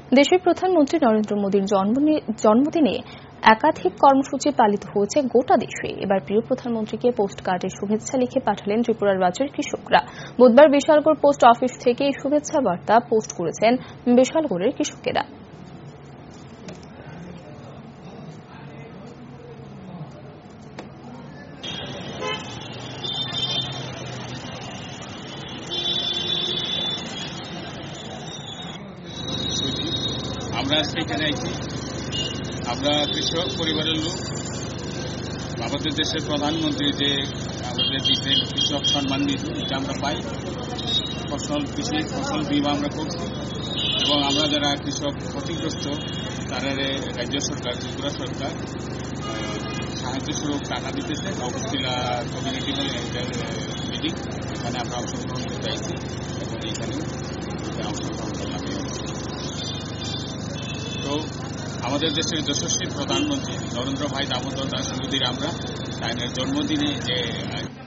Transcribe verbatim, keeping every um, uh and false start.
দেশের প্রধানমন্ত্রী নরেন্দ্র মোদীর জন্মদিনে একাধিক কর্মসূচি পালিত হয়েছে গোটা দেশে। এবার প্রিয় প্রধানমন্ত্রীকে পোস্ট কার্ডে শুভেচ্ছা লিখে পাঠালেন ত্রিপুরার রাজ্যের কৃষকরা। বুধবার বিশালগড় পোস্ট অফিস থেকে এই শুভেচ্ছা বার্তা পোস্ট করেছেন বিশালগড়ের কৃষকেরা। আমরা আজকে এখানে আছি, আমরা কৃষক পরিবারের লোক। আমাদের দেশের প্রধানমন্ত্রী যে আমাদের দিচ্ছেন কৃষক সম্মান নিধি, এটা আমরা পাই। ফসল কৃষি ফসল বীমা আমরা করছি এবং আমরা যারা কৃষক ক্ষতিগ্রস্ত তারা রাজ্য সরকার, ত্রিপুরা সরকার সাহায্য স্বরূপ টাকা দিতেছে। নবজেলা কমিউনিটি মিটিং এখানে আমরা অংশগ্রহণ করতে চাইছি এবং এইখানে অংশগ্রহণ করলাম। তো আমাদের দেশের যশস্বী প্রধানমন্ত্রী নরেন্দ্র ভাই দামোদর দাস মোদীর আমরা তার জন্মদিনে যে